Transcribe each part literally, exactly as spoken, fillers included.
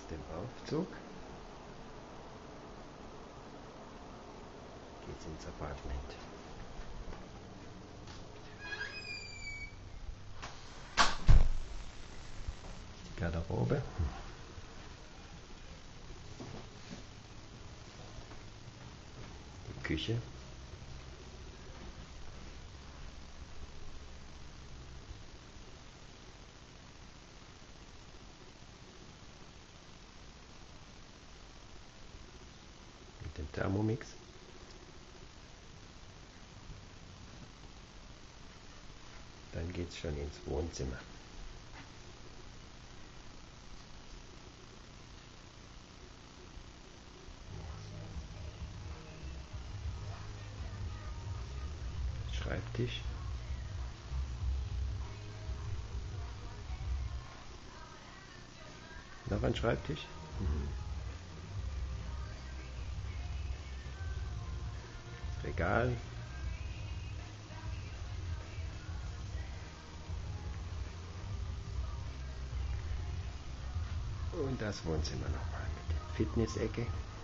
dem Aufzug geht's ins Apartment. Die Garderobe. Die Küche. Mit dem Thermomix. Dann geht's schon ins Wohnzimmer. Schreibtisch. Noch ein Schreibtisch. Mhm. Regal. Und das Wohnzimmer nochmal mit der Fitness-Ecke.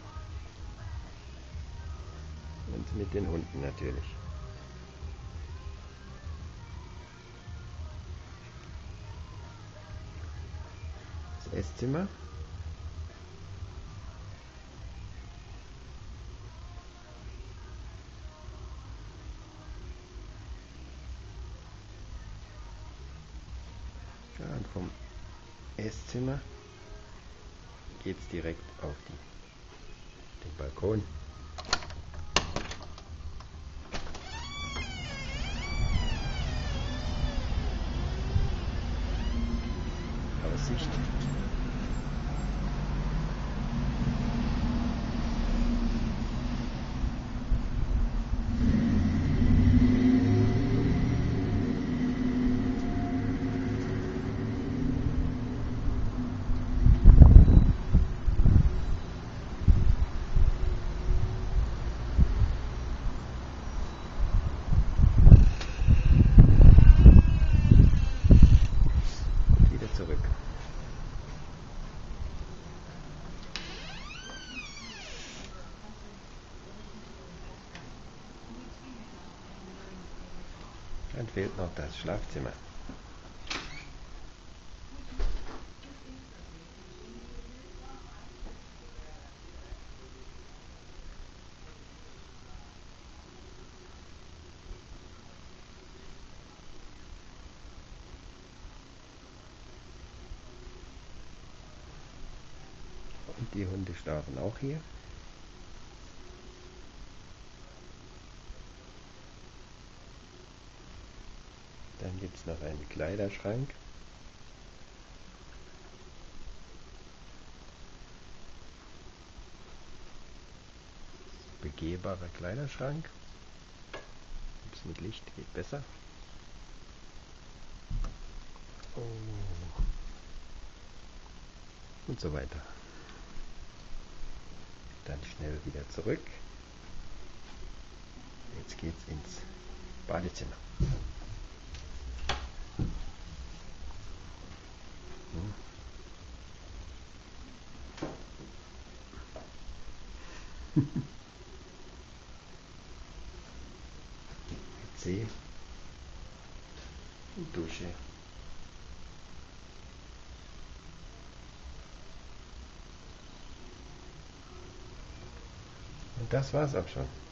Und mit den Hunden natürlich. Das Esszimmer. Ja, und vom Esszimmer geht es direkt auf die, den Balkon. Aussicht. Zurück. Dann fehlt noch das Schlafzimmer. Und die Hunde schlafen auch hier. Dann gibt es noch einen Kleiderschrank. Begehbarer Kleiderschrank. Gibt's mit Licht, geht besser. Oh. Und so weiter. Dann schnell wieder zurück. Jetzt geht's ins Badezimmer. Hm. W C und Dusche. Und das war's auch schon.